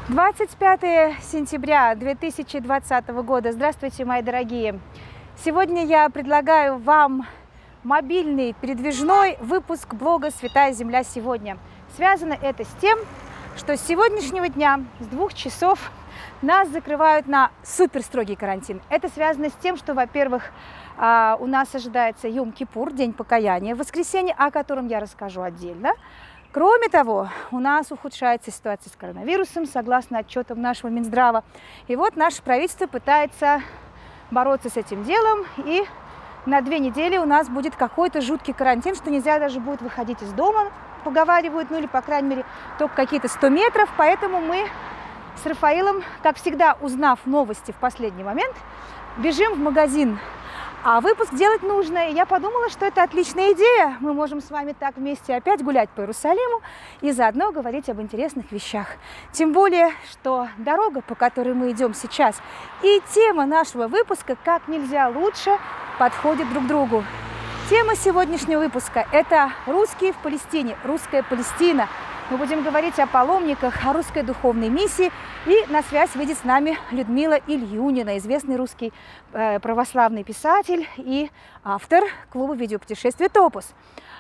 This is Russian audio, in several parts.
25 сентября 2020 года. Здравствуйте, мои дорогие! Сегодня я предлагаю вам мобильный передвижной выпуск блога «Святая Земля сегодня». Связано это с тем, что с сегодняшнего дня, с 2 часов, нас закрывают на супер строгий карантин. Это связано с тем, что, во-первых, у нас ожидается Йом-Кипур, день покаяния, воскресенье, о котором я расскажу отдельно. Кроме того, у нас ухудшается ситуация с коронавирусом, согласно отчетам нашего Минздрава. И вот наше правительство пытается бороться с этим делом, и на 2 недели у нас будет какой-то жуткий карантин, что нельзя даже будет выходить из дома, поговаривают, ну или, по крайней мере, только какие-то 100 метров. Поэтому мы с Рафаилом, как всегда, узнав новости в последний момент, бежим в магазин. А выпуск делать нужно, и я подумала, что это отличная идея. Мы можем с вами так вместе опять гулять по Иерусалиму и заодно говорить об интересных вещах. Тем более, что дорога, по которой мы идем сейчас, и тема нашего выпуска как нельзя лучше подходят друг к другу. Тема сегодняшнего выпуска – это русские в Палестине, русская Палестина. Мы будем говорить о паломниках, о русской духовной миссии. И на связь выйдет с нами Людмила Ильюнина, известный русский православный писатель и автор клуба видеопутешествий «Топус».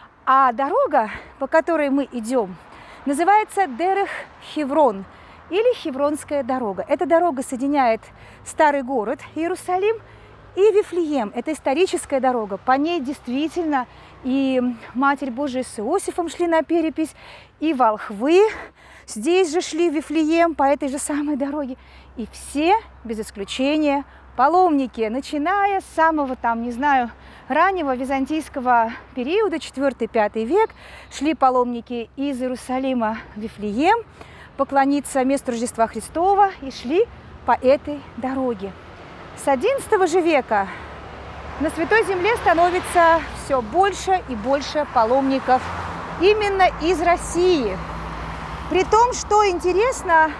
А дорога, по которой мы идем, называется Дерех Хеврон или Хевронская дорога. Эта дорога соединяет старый город Иерусалим и Вифлеем. Это историческая дорога. По ней действительно и Матерь Божия с Иосифом шли на перепись, и волхвы здесь же шли в Вифлеем по этой же самой дороге. И все, без исключения, паломники, начиная с самого, там, не знаю, раннего византийского периода, 4-5 век, шли паломники из Иерусалима в Вифлеем поклониться месту Рождества Христова и шли по этой дороге. С XI же века на Святой Земле становится все больше и больше паломников именно из России. При том, что интересно,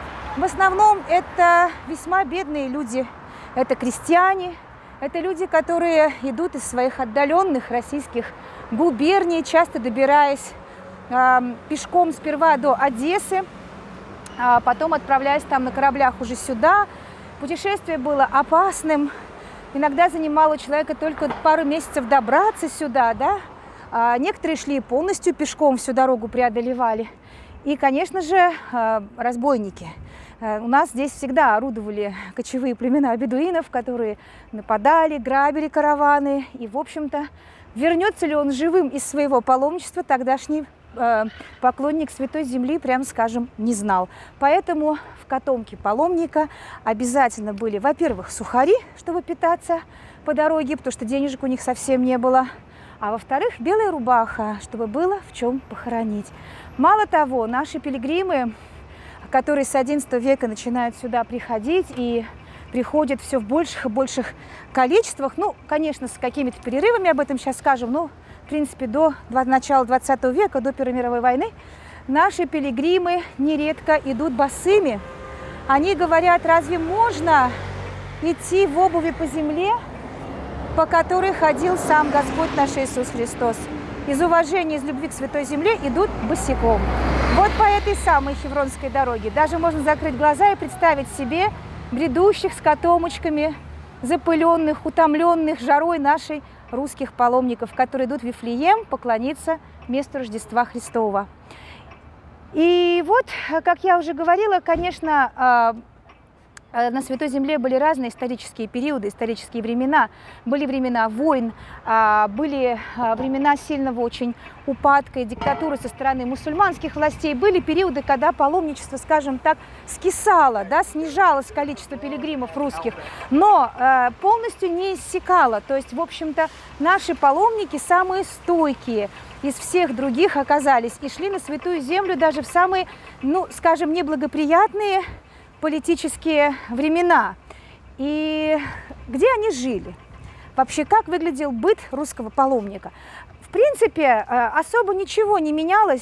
в основном это весьма бедные люди. Это крестьяне, это люди, которые идут из своих отдаленных российских губерний, часто добираясь пешком сперва до Одессы, а потом отправляясь там на кораблях уже сюда. Путешествие было опасным. Иногда занимало у человека только пару месяцев добраться сюда, да? Некоторые шли полностью пешком, всю дорогу преодолевали. И, конечно же, разбойники. У нас здесь всегда орудовали кочевые племена бедуинов, которые нападали, грабили караваны. И, в общем-то, вернется ли он живым из своего паломничества, тогдашний поклонник Святой Земли, прямо скажем, не знал. Поэтому в котомке паломника обязательно были, во-первых, сухари, чтобы питаться по дороге, потому что денежек у них совсем не было. А во-вторых, белая рубаха, чтобы было в чем похоронить. Мало того, наши пилигримы, которые с XI века начинают сюда приходить и приходят все в больших и больших количествах, ну, конечно, с какими-то перерывами, об этом сейчас скажем, но в принципе, до начала 20 века, до Первой мировой войны, наши пилигримы нередко идут босыми. Они говорят, разве можно идти в обуви по земле, по которой ходил сам Господь наш Иисус Христос? Из уважения, из любви к Святой Земле идут босиком. Вот по этой самой Хевронской дороге даже можно закрыть глаза и представить себе бредущих с котомочками, запыленных, утомленных жарой нашей русских паломников, которые идут в Вифлеем поклониться месту Рождества Христова. И вот, как я уже говорила, конечно, на Святой Земле были разные исторические периоды, исторические времена. Были времена войн, были времена сильного очень упадка и диктатуры со стороны мусульманских властей. Были периоды, когда паломничество, скажем так, скисало, да, снижалось количество пилигримов русских, но полностью не иссякало. То есть, в общем-то, наши паломники самые стойкие из всех других оказались и шли на Святую Землю даже в самые, ну, скажем, неблагоприятные политические времена. И где они жили? Вообще, как выглядел быт русского паломника? В принципе, особо ничего не менялось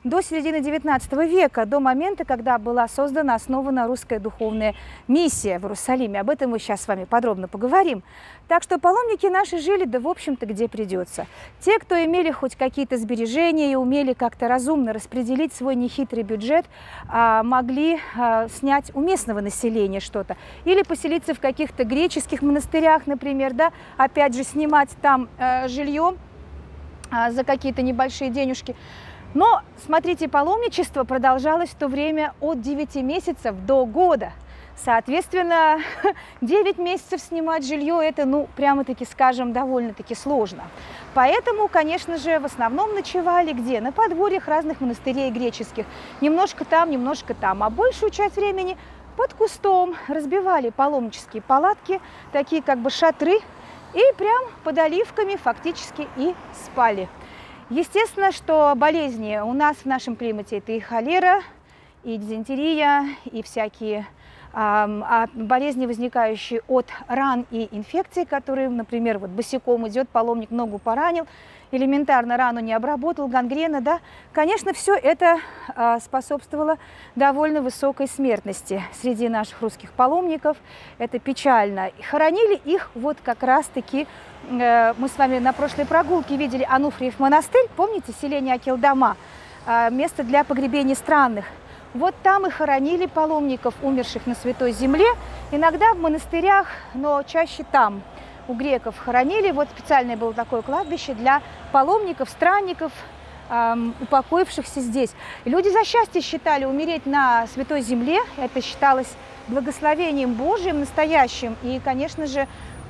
до середины XIX века, до момента, когда была создана, основана русская духовная миссия в Иерусалиме. Об этом мы сейчас с вами подробно поговорим. Так что паломники наши жили, да в общем-то, где придется. Те, кто имели хоть какие-то сбережения и умели как-то разумно распределить свой нехитрый бюджет, могли снять у местного населения что-то. Или поселиться в каких-то греческих монастырях, например, да, опять же, снимать там жилье за какие-то небольшие денежки. Но, смотрите, паломничество продолжалось в то время от 9 месяцев до года. Соответственно, 9 месяцев снимать жилье – это, ну, прямо-таки, скажем, довольно-таки сложно. Поэтому, конечно же, в основном ночевали где? На подворьях разных монастырей греческих. Немножко там, а большую часть времени под кустом разбивали паломнические палатки, такие как бы шатры, и прям под оливками фактически и спали. Естественно, что болезни у нас в нашем климате – это и холера, и дизентерия, и всякие болезни, возникающие от ран и инфекций, которые, например, вот босиком идет, паломник ногу поранил, элементарно рану не обработал, гангрена, да, конечно, все это способствовало довольно высокой смертности среди наших русских паломников. Это печально. И хоронили их вот как раз-таки, мы с вами на прошлой прогулке видели Ануфриев монастырь, помните, селение Акелдама, место для погребений странных. Вот там и хоронили паломников, умерших на Святой Земле, иногда в монастырях, но чаще там. У греков хоронили, вот специальное было такое кладбище для паломников, странников, упокоившихся здесь. И люди за счастье считали умереть на Святой Земле, это считалось благословением Божьим настоящим. И, конечно же,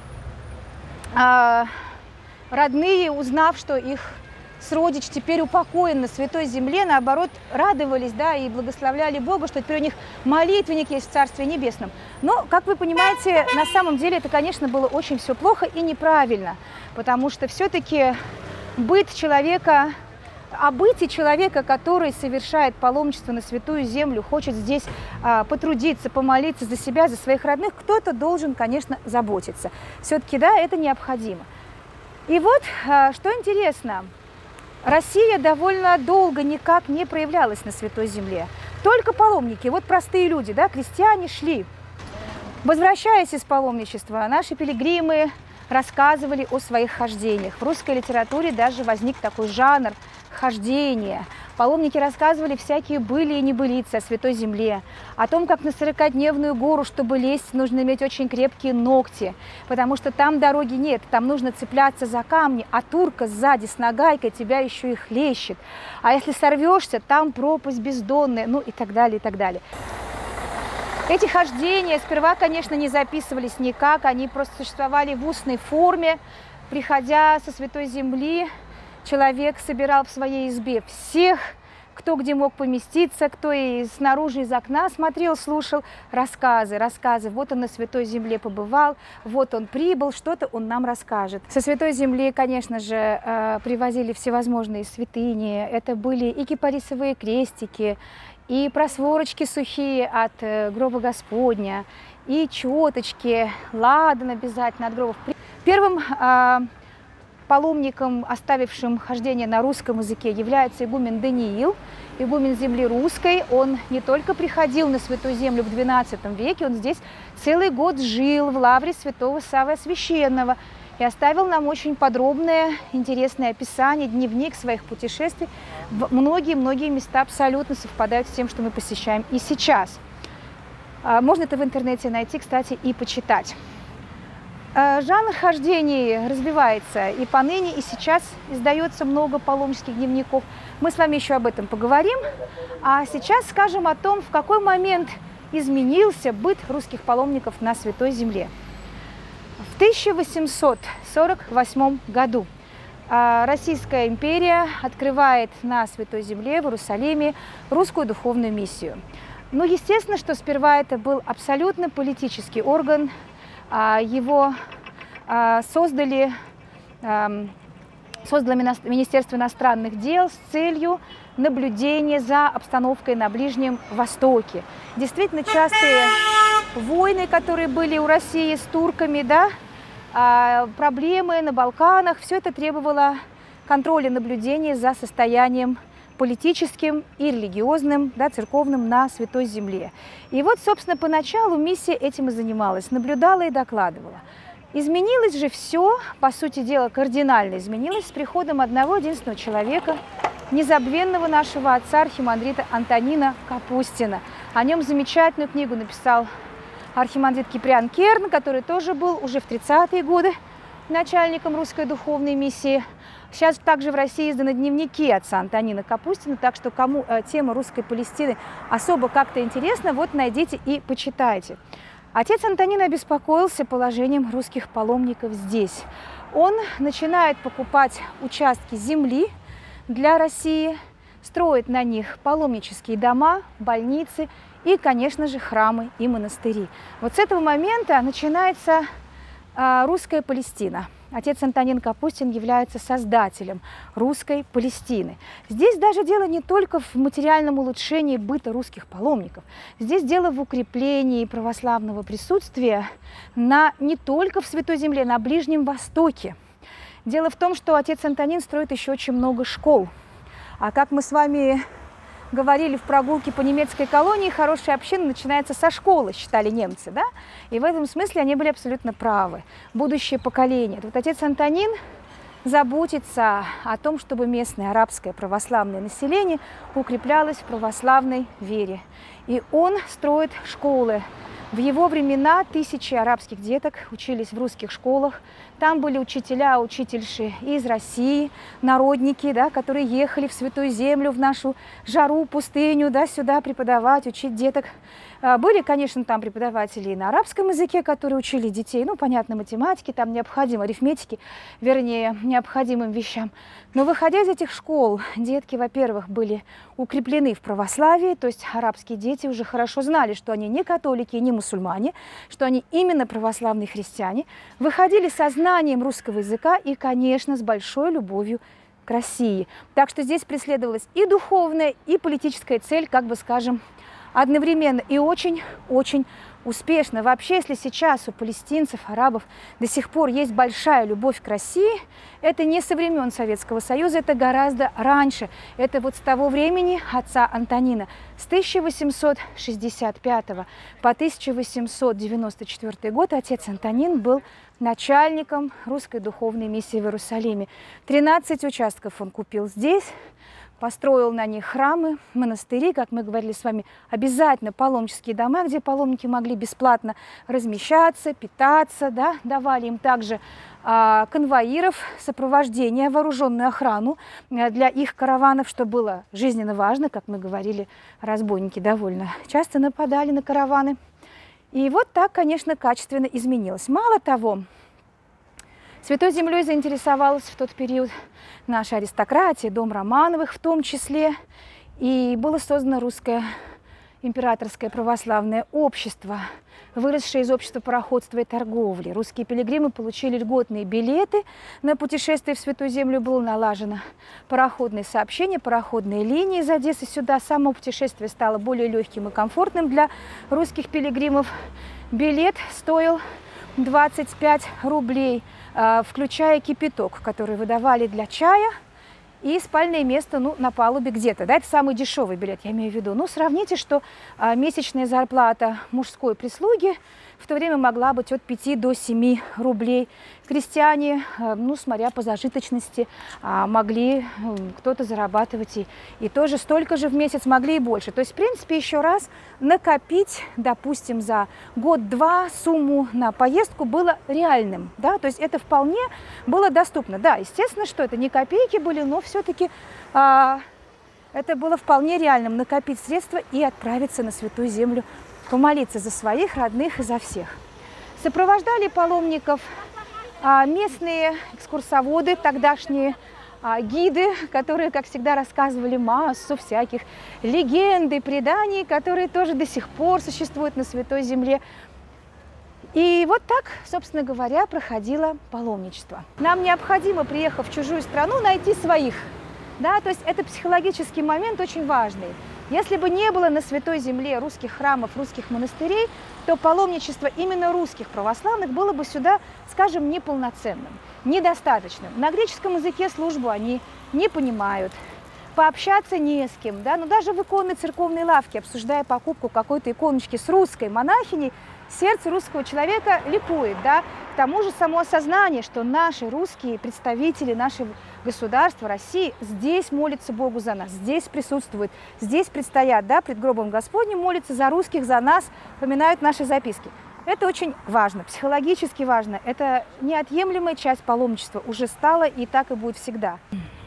родные, узнав, что их сродич теперь упокоен на Святой Земле, наоборот, радовались, да, и благословляли Бога, что теперь у них молитвенник есть в Царстве Небесном. Но, как вы понимаете, на самом деле это, конечно, было очень все плохо и неправильно, потому что все-таки быт человека, о быте человека, который совершает паломничество на Святую Землю, хочет здесь потрудиться, помолиться за себя, за своих родных, кто-то должен, конечно, заботиться. Все-таки, да, это необходимо. И вот, что интересно, Россия довольно долго никак не проявлялась на Святой Земле. Только паломники, вот простые люди, да, крестьяне шли. Возвращаясь из паломничества, наши пилигримы рассказывали о своих хождениях. В русской литературе даже возник такой жанр хождения. Паломники рассказывали всякие были и небылицы о Святой Земле, о том, как на 40-дневную гору, чтобы лезть, нужно иметь очень крепкие ногти, потому что там дороги нет, там нужно цепляться за камни, а турка сзади с нагайкой тебя еще и хлещет. А если сорвешься, там пропасть бездонная, ну и так далее, и так далее. Эти хождения сперва, конечно, не записывались никак, они просто существовали в устной форме. Приходя со Святой Земли, человек собирал в своей избе всех, кто где мог поместиться, кто и снаружи из окна смотрел, слушал рассказы. Вот он на Святой Земле побывал, вот он прибыл, что-то он нам расскажет. Со Святой Земли, конечно же, привозили всевозможные святыни. Это были и кипарисовые крестики, и просворочки сухие от гроба Господня, и четочки, ладан обязательно от гробов. Первым паломником, оставившим хождение на русском языке, является игумен Даниил, игумен земли русской. Он не только приходил на Святую Землю в XII веке, он здесь целый год жил в лавре святого Саввы Священного и оставил нам очень подробное, интересное описание, дневник своих путешествий. Многие-многие места абсолютно совпадают с тем, что мы посещаем и сейчас. Можно это в интернете найти, кстати, и почитать. Жанр хождений развивается и поныне, и сейчас издается много паломнических дневников. Мы с вами еще об этом поговорим. А сейчас скажем о том, в какой момент изменился быт русских паломников на Святой Земле. В 1848 году Российская империя открывает на Святой Земле, в Иерусалиме, русскую духовную миссию. Ну, естественно, что сперва это был абсолютно политический орган. Его создало Министерство иностранных дел с целью наблюдения за обстановкой на Ближнем Востоке. Действительно, частые войны, которые были у России с турками, да, проблемы на Балканах, все это требовало контроля, наблюдения за состоянием политическим и религиозным, да, церковным на Святой Земле. И вот, собственно, поначалу миссия этим и занималась, наблюдала и докладывала. Изменилось же все, по сути дела, кардинально изменилось с приходом одного единственного человека, незабвенного нашего отца архимандрита Антонина Капустина. О нем замечательную книгу написал архимандрит Киприан Керн, который тоже был уже в 30-е годы начальником русской духовной миссии. Сейчас также в России изданы дневники отца Антонина Капустина, так что кому тема русской Палестины особо как-то интересна, вот найдите и почитайте. Отец Антонин обеспокоился положением русских паломников здесь. Он начинает покупать участки земли для России, строит на них паломнические дома, больницы и, конечно же, храмы и монастыри. Вот с этого момента начинается русская Палестина. Отец Антонин Капустин является создателем русской Палестины. Здесь даже дело не только в материальном улучшении быта русских паломников. Здесь дело в укреплении православного присутствия не только в Святой Земле, на Ближнем Востоке. Дело в том, что отец Антонин строит еще очень много школ. А как мы с вами говорили в прогулке по немецкой колонии, хорошая община начинается со школы, считали немцы, да? И в этом смысле они были абсолютно правы. Будущее поколение. Вот отец Антонин заботится о том, чтобы местное арабское православное население укреплялось в православной вере. И он строит школы. В его времена тысячи арабских деток учились в русских школах. Там были учителя, учительши из России, народники, да, которые ехали в Святую Землю, в нашу жару, пустыню, да, сюда преподавать, учить деток. Были, конечно, там преподаватели и на арабском языке, которые учили детей, ну, понятно, математике, там необходимо, арифметике, вернее, необходимым вещам. Но выходя из этих школ, детки, во-первых, были укреплены в православии, то есть арабские дети уже хорошо знали, что они не католики и не мусульмане, что они именно православные христиане, выходили со знанием русского языка и, конечно, с большой любовью к России. Так что здесь преследовалась и духовная, и политическая цель, как бы скажем, одновременно, и очень-очень успешно. Вообще, если сейчас у палестинцев, арабов до сих пор есть большая любовь к России, это не со времен Советского Союза, это гораздо раньше. Это вот с того времени отца Антонина. С 1865 по 1894 год отец Антонин был начальником русской духовной миссии в Иерусалиме. 13 участков он купил здесь, построил на них храмы, монастыри, как мы говорили с вами, обязательно паломнические дома, где паломники могли бесплатно размещаться, питаться, да, давали им также конвоиров, сопровождение, вооруженную охрану для их караванов, что было жизненно важно, как мы говорили, разбойники довольно часто нападали на караваны. И вот так, конечно, качественно изменилось. Мало того, Святой Землей заинтересовалась в тот период наша аристократия, дом Романовых в том числе, и было создано русское императорское православное общество, выросшее из общества пароходства и торговли. Русские пилигримы получили льготные билеты на путешествие в Святую Землю, было налажено пароходное сообщение, пароходные линии из Одессы сюда. Само путешествие стало более легким и комфортным для русских пилигримов. Билет стоил 25 рублей, включая кипяток, который выдавали для чая, и спальное место, ну, на палубе где-то. Да, это самый дешевый билет, я имею в виду. Ну, сравните, что месячная зарплата мужской прислуги в то время могла быть от 5 до 7 рублей. Крестьяне, ну, смотря по зажиточности, могли кто-то зарабатывать и тоже столько же в месяц, могли и больше. То есть, в принципе, еще раз накопить, допустим, за год-два сумму на поездку было реальным. Да? То есть это вполне было доступно. Да, естественно, что это не копейки были, но все-таки это было вполне реальным накопить средства и отправиться на Святую Землю, помолиться за своих родных и за всех. Сопровождали паломников местные экскурсоводы, тогдашние гиды, которые, как всегда, рассказывали массу всяких легенд и преданий, которые тоже до сих пор существуют на Святой Земле. И вот так, собственно говоря, проходило паломничество. Нам необходимо, приехав в чужую страну, найти своих. Да? То есть это психологический момент очень важный. Если бы не было на Святой Земле русских храмов, русских монастырей, то паломничество именно русских православных было бы сюда, скажем, неполноценным, недостаточным. На греческом языке службу они не понимают. пообщаться не с кем, да, но даже в иконной церковной лавке, обсуждая покупку какой-то иконочки с русской монахиней, сердце русского человека ликует, да. К тому же само осознание, что наши русские представители нашего государства, России, здесь молятся Богу за нас, здесь присутствуют, здесь предстоят, да, пред гробом Господним, молятся за русских, за нас, поминают наши записки. Это очень важно, психологически важно. Это неотъемлемая часть паломничества, уже стала и так и будет всегда.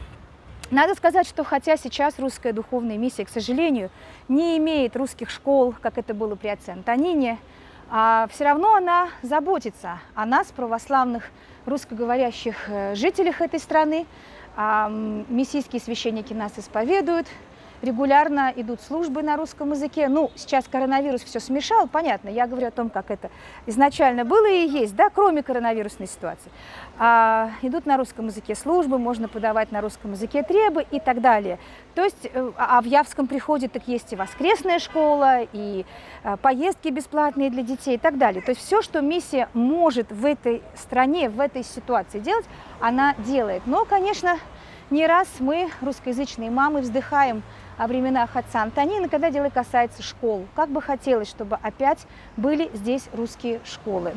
Надо сказать, что хотя сейчас русская духовная миссия, к сожалению, не имеет русских школ, как это было при отце Антонине, все равно она заботится о нас, православных русскоговорящих жителях этой страны. Миссийские священники нас исповедуют, регулярно идут службы на русском языке. Ну, сейчас коронавирус все смешал, понятно, я говорю о том, как это изначально было и есть, да, кроме коронавирусной ситуации. Идут на русском языке службы, можно подавать на русском языке требы и так далее. То есть, в Явском приходе так есть и воскресная школа, и поездки бесплатные для детей и так далее. То есть все, что миссия может в этой стране, в этой ситуации делать, она делает. Но, конечно, не раз мы, русскоязычные мамы, вздыхаем о временах отца Антонина, когда дело касается школ. Как бы хотелось, чтобы опять были здесь русские школы.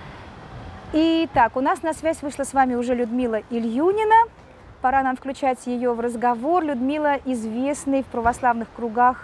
Итак, у нас на связь вышла с вами уже Людмила Ильюнина. Пора нам включать ее в разговор. Людмила известный в православных кругах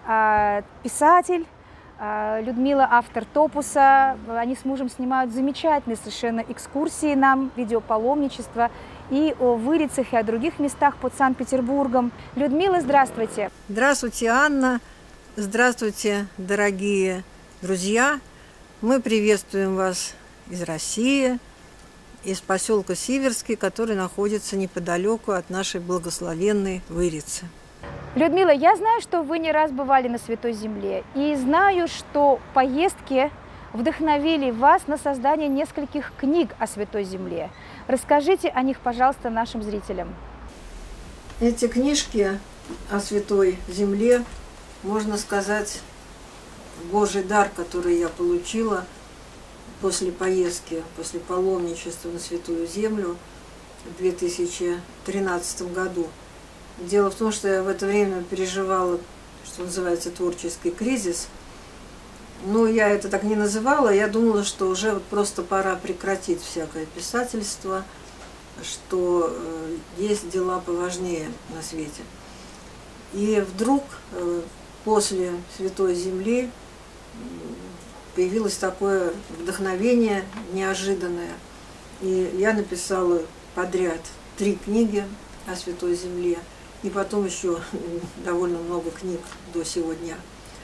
писатель. Людмила автор топуса. Они с мужем снимают замечательные совершенно экскурсии нам, видеопаломничество и о Вырицах, и о других местах под Санкт-Петербургом. Людмила, здравствуйте. Здравствуйте, Анна. Здравствуйте, дорогие друзья. Мы приветствуем вас из России, из поселка Сиверский, который находится неподалеку от нашей благословенной Вырицы. Людмила, я знаю, что вы не раз бывали на Святой Земле, и знаю, что поездки вдохновили вас на создание нескольких книг о Святой Земле. Расскажите о них, пожалуйста, нашим зрителям. Эти книжки о Святой Земле, можно сказать, Божий дар, который я получила после поездки, после паломничества на Святую Землю в 2013 году. Дело в том, что я в это время переживала, что называется, творческий кризис. Но я это так не называла, я думала, что уже вот просто пора прекратить всякое писательство, что есть дела поважнее на свете. И вдруг после Святой Земли появилось такое вдохновение неожиданное. И я написала подряд 3 книги о Святой Земле, и потом еще довольно много книг до сегодня.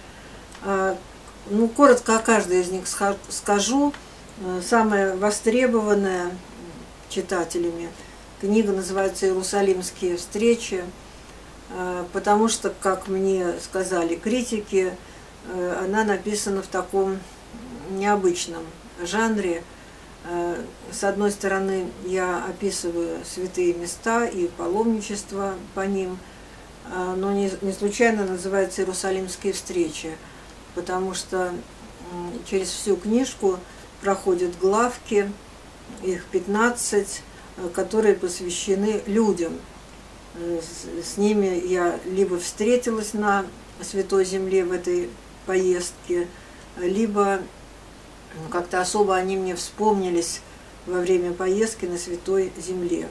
Ну, коротко о каждой из них скажу. Самая востребованная читателями книга называется «Иерусалимские встречи», потому что, как мне сказали критики, она написана в таком необычном жанре. С одной стороны, я описываю святые места и паломничество по ним, но не случайно называется «Иерусалимские встречи», потому что через всю книжку проходят главки, их 15, которые посвящены людям. С ними я либо встретилась на Святой Земле в этой поездке, либо как-то особо они мне вспомнились во время поездки на Святой Земле.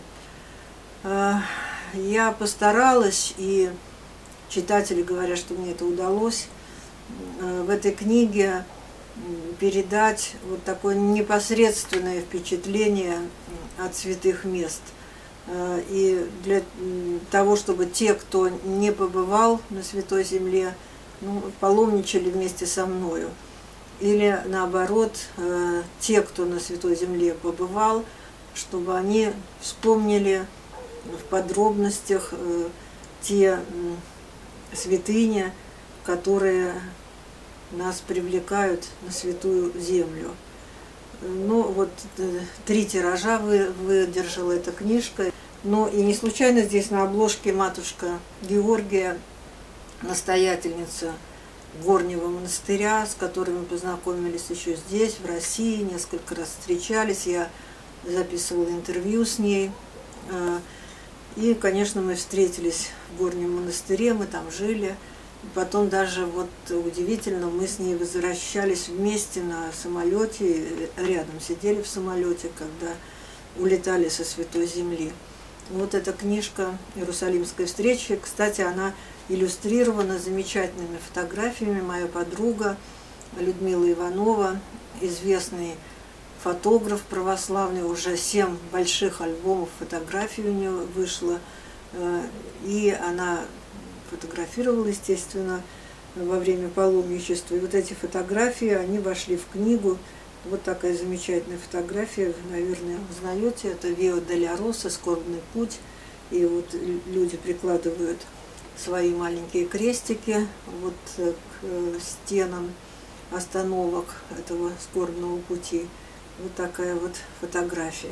Я постаралась, и читатели говорят, что мне это удалось, в этой книге передать вот такое непосредственное впечатление от святых мест. И для того, чтобы те, кто не побывал на Святой Земле, паломничали вместе со мною. Или наоборот, те, кто на Святой Земле побывал, чтобы они вспомнили в подробностях те святыни, которые нас привлекают на Святую Землю. Ну вот 3 тиража выдержала эта книжка. Ну и не случайно здесь на обложке матушка Георгия, настоятельница Горнего монастыря, с которой мы познакомились еще здесь, в России, несколько раз встречались, я записывала интервью с ней. И, конечно, мы встретились в Горнем монастыре, мы там жили. И потом даже вот удивительно, мы с ней возвращались вместе на самолете, рядом сидели в самолете, когда улетали со Святой Земли. Вот эта книжка «Иерусалимская встреча», кстати, она иллюстрирована замечательными фотографиями. Моя подруга Людмила Иванова, известный фотограф православный, уже 7 больших альбомов фотографий у нее вышло. И она фотографировала, естественно, во время паломничества. И вот эти фотографии, они вошли в книгу. Вот такая замечательная фотография, вы, наверное, узнаете. Это Виа Долороса, «Скорбный путь». И вот люди прикладывают свои маленькие крестики вот к стенам остановок этого скорбного пути. Вот такая вот фотография.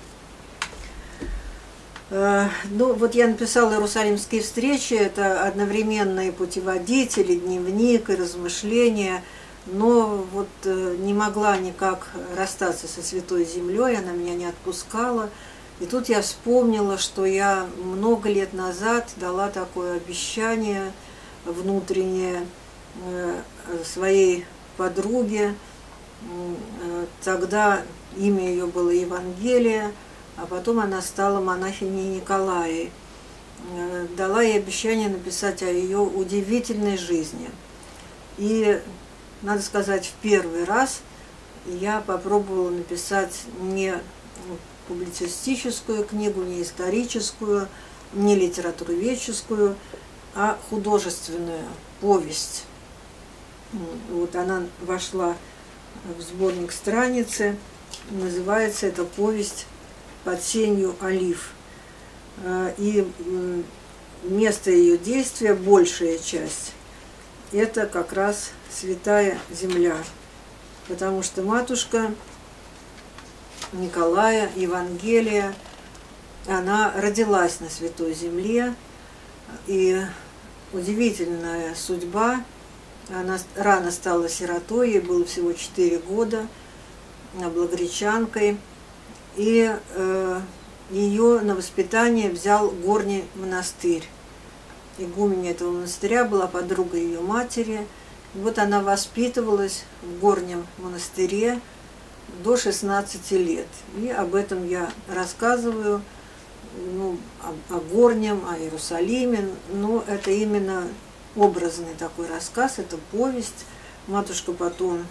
Ну, вот я написала «Иерусалимские встречи». Это одновременно и путеводитель, и дневник, и размышления. Но вот не могла никак расстаться со Святой Землей, она меня не отпускала. И тут я вспомнила, что я много лет назад дала такое обещание внутреннее своей подруге. Тогда имя ее было Евангелие, а потом она стала монахиней Николаей. Дала ей обещание написать о ее удивительной жизни. И, надо сказать, в первый раз я попробовала написать не публицистическую книгу, не историческую, не литературоведческую, а художественную повесть. Вот она вошла в сборник «Страницы». Называется эта повесть «Под сенью олив». И место ее действия, большая часть, это как раз Святая Земля. Потому что матушка Николая, Евангелия, она родилась на Святой Земле. И удивительная судьба. Она рано стала сиротой, ей было всего 4 года, благоречанкой. И ее на воспитание взял Горний монастырь. Игуменя этого монастыря была подруга ее матери. И вот она воспитывалась в Горнем монастыре до 16 лет. И об этом я рассказываю, ну, о Горнем, о Иерусалиме. Но это именно образный такой рассказ, это повесть. Матушка потом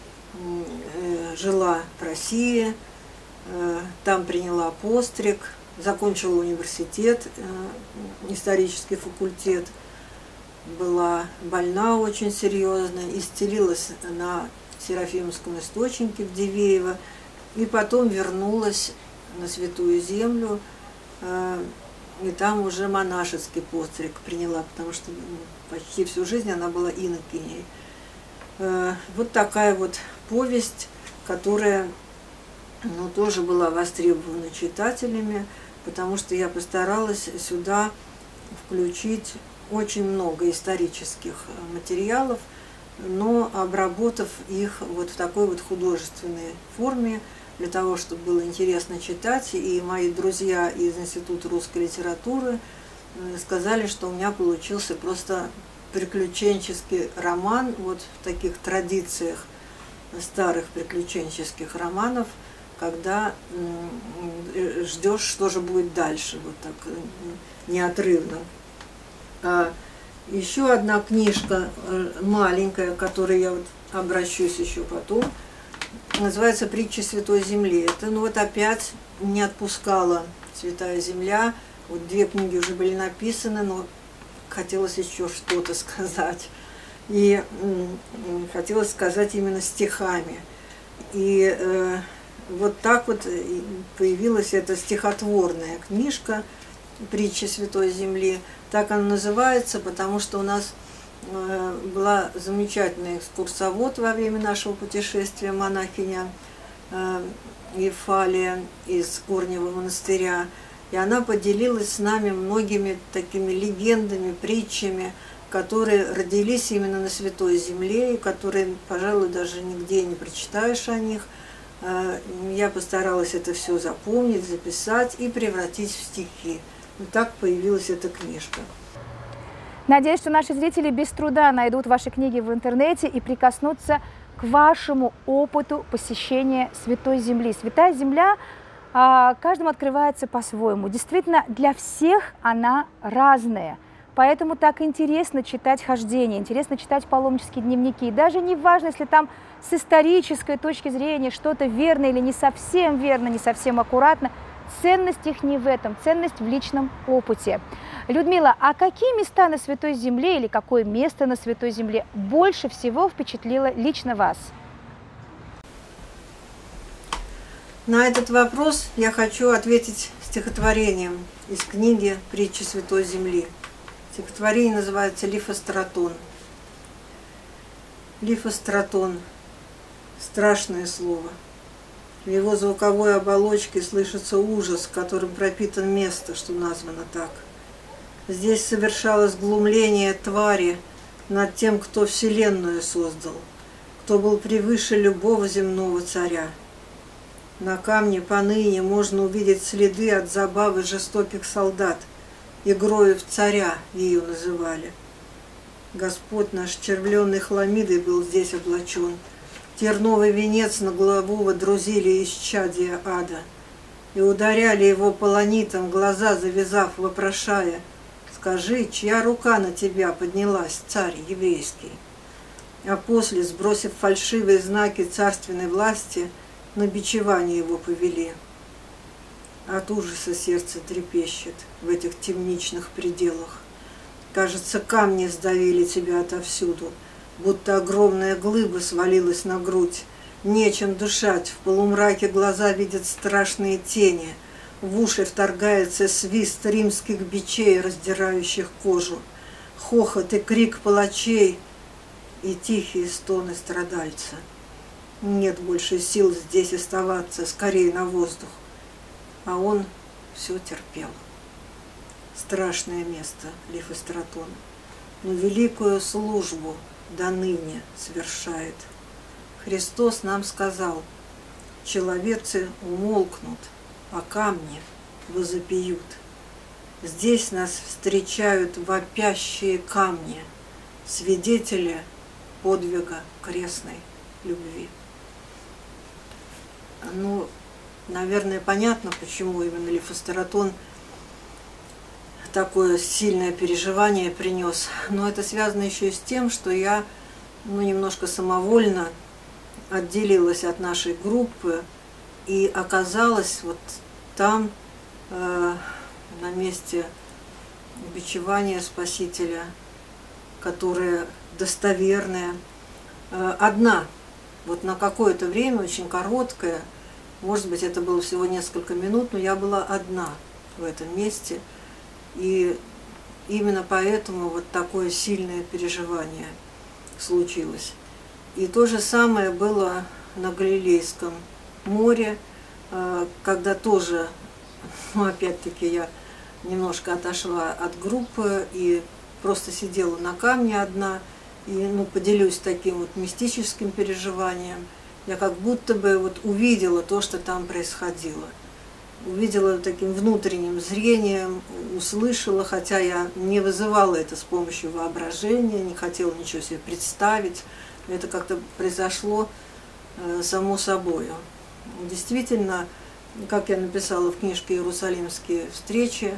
жила в России, там приняла постриг, закончила университет, исторический факультет, была больна очень серьезно, исцелилась на Серафимском источнике в Дивеево, и потом вернулась на Святую Землю, и там уже монашеский постриг приняла, потому что почти всю жизнь она была инокиней. Вот такая вот повесть, которая, ну, тоже была востребована читателями, потому что я постаралась сюда включить очень много исторических материалов, но обработав их вот в такой вот художественной форме, для того, чтобы было интересно читать. И мои друзья из Института русской литературы сказали, что у меня получился просто приключенческий роман, вот в таких традициях старых приключенческих романов, когда ждешь, что же будет дальше, вот так неотрывно. Еще одна книжка маленькая, к которой я вот обращусь еще потом, называется «Притчи Святой Земли». Это, ну вот опять не отпускала Святая Земля. Вот 2 книги уже были написаны, но хотелось еще что-то сказать. И хотелось сказать именно стихами. И вот так вот появилась эта стихотворная книжка «Притчи Святой Земли». Так она называется, потому что у нас была замечательная экскурсовод во время нашего путешествия, монахиня Ефалия из Горнего монастыря. И она поделилась с нами многими такими легендами, притчами, которые родились именно на Святой Земле, и которые, пожалуй, даже нигде не прочитаешь о них. Я постаралась это все запомнить, записать и превратить в стихи. И так появилась эта книжка. Надеюсь, что наши зрители без труда найдут ваши книги в интернете и прикоснутся к вашему опыту посещения Святой Земли. Святая Земля каждому открывается по-своему. Действительно, для всех она разная. Поэтому так интересно читать хождения, интересно читать паломнические дневники. И даже не важно, если там с исторической точки зрения что-то верно или не совсем верно, не совсем аккуратно. Ценность их не в этом, ценность в личном опыте. Людмила, а какие места на Святой Земле или какое место на Святой Земле больше всего впечатлило лично вас? На этот вопрос я хочу ответить стихотворением из книги «Притчи Святой Земли». Стихотворение называется «Лифостратон». Лифостратон – страшное слово. В его звуковой оболочке слышится ужас, которым пропитан место, что названо так. Здесь совершалось глумление твари над тем, кто Вселенную создал, кто был превыше любого земного царя. На камне поныне можно увидеть следы от забавы жестоких солдат, игрою в царя ее называли. Господь наш червленной хламидой был здесь облачен, терновый венец на голову водрузили исчадия ада, и ударяли его полонитом, глаза завязав, вопрошая: «Скажи, чья рука на тебя поднялась, царь еврейский?» А после, сбросив фальшивые знаки царственной власти, на бичевание его повели. От ужаса сердце трепещет в этих темничных пределах. Кажется, камни сдавили тебя отовсюду, будто огромная глыба свалилась на грудь. Нечем дышать, в полумраке глаза видят страшные тени, в уши вторгается свист римских бичей, раздирающих кожу, хохот и крик палачей и тихие стоны страдальца. Нет больше сил здесь оставаться, скорее на воздух. А он все терпел. Страшное место Лифостратон, но великую службу до ныне совершает. Христос нам сказал: человецы умолкнут, а камни возопьют. Здесь нас встречают вопящие камни, свидетели подвига крестной любви. Ну, наверное, понятно, почему именно Лифостратон такое сильное переживание принес. Но это связано еще и с тем, что я немножко самовольно отделилась от нашей группы и оказалась вот там, на месте бичевания Спасителя, которое достоверное, одна, вот на какое-то время, очень короткое, может быть, это было всего несколько минут, но я была одна в этом месте, и именно поэтому вот такое сильное переживание случилось. И то же самое было на Галилейском море, когда тоже, опять-таки, я немножко отошла от группы и просто сидела на камне одна, и поделюсь таким вот мистическим переживанием. Я как будто бы вот увидела то, что там происходило. Увидела таким внутренним зрением, услышала, хотя я не вызывала это с помощью воображения, не хотела ничего себе представить. Это как-то произошло само собой. Действительно, как я написала в книжке «Иерусалимские встречи»,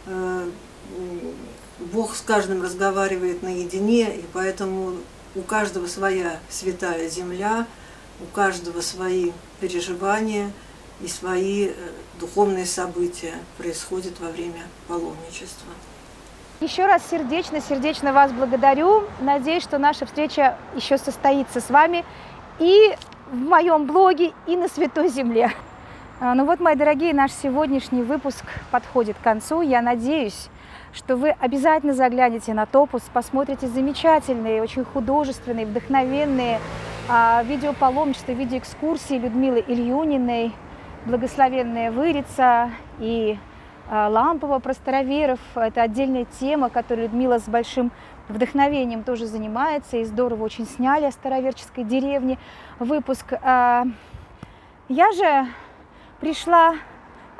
Бог с каждым разговаривает наедине, и поэтому у каждого своя святая земля, у каждого свои переживания и свои духовные события происходят во время паломничества. Еще раз сердечно вас благодарю. Надеюсь, что наша встреча еще состоится с вами и в моем блоге, и на Святой Земле. Ну вот, мои дорогие, наш сегодняшний выпуск подходит к концу. Я надеюсь, что вы обязательно заглянете на Топус, посмотрите замечательные, очень художественные, вдохновенные видеопаломничества, видеоэкскурсии Людмилы Ильюниной, «Благословенная Вырица» и Лампова про староверов. Это отдельная тема, которой Людмила с большим вдохновением тоже занимается, и здорово очень сняли о староверческой деревне выпуск. Я же пришла к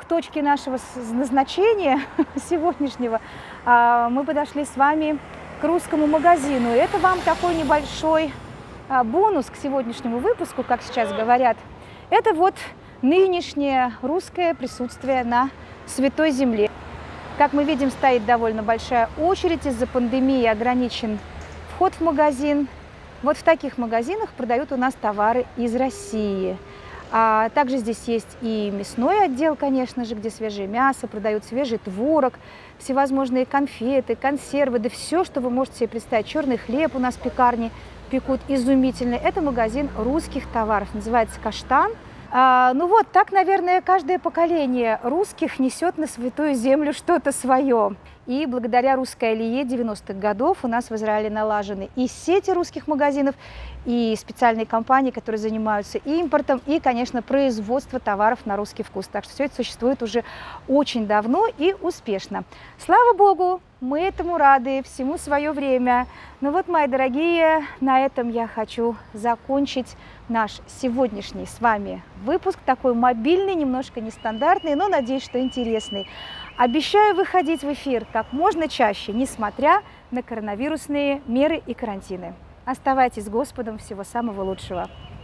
точки нашего назначения сегодняшнего мы подошли с вами к русскому магазину. И это вам такой небольшой бонус к сегодняшнему выпуску, как сейчас говорят. Это вот нынешнее русское присутствие на Святой Земле. Как мы видим, стоит довольно большая очередь. Из-за пандемии ограничен вход в магазин. Вот в таких магазинах продают у нас товары из России. Также здесь есть и мясной отдел, конечно же, где свежее мясо, продают свежий творог, всевозможные конфеты, консервы, да все, что вы можете себе представить. Черный хлеб у нас в пекарне пекут изумительный. Это магазин русских товаров, называется «Каштан». Ну вот, так, наверное, каждое поколение русских несет на Святую Землю что-то свое. И благодаря русской алие 90-х годов у нас в Израиле налажены и сети русских магазинов, и специальные компании, которые занимаются импортом, и, конечно, производство товаров на русский вкус. Так что все это существует уже очень давно и успешно. Слава Богу, мы этому рады, всему свое время. Ну вот, мои дорогие, на этом я хочу закончить наш сегодняшний с вами выпуск. Такой мобильный, немножко нестандартный, но надеюсь, что интересный. Обещаю выходить в эфир как можно чаще, несмотря на коронавирусные меры и карантины. Оставайтесь с Господом. Всего самого лучшего.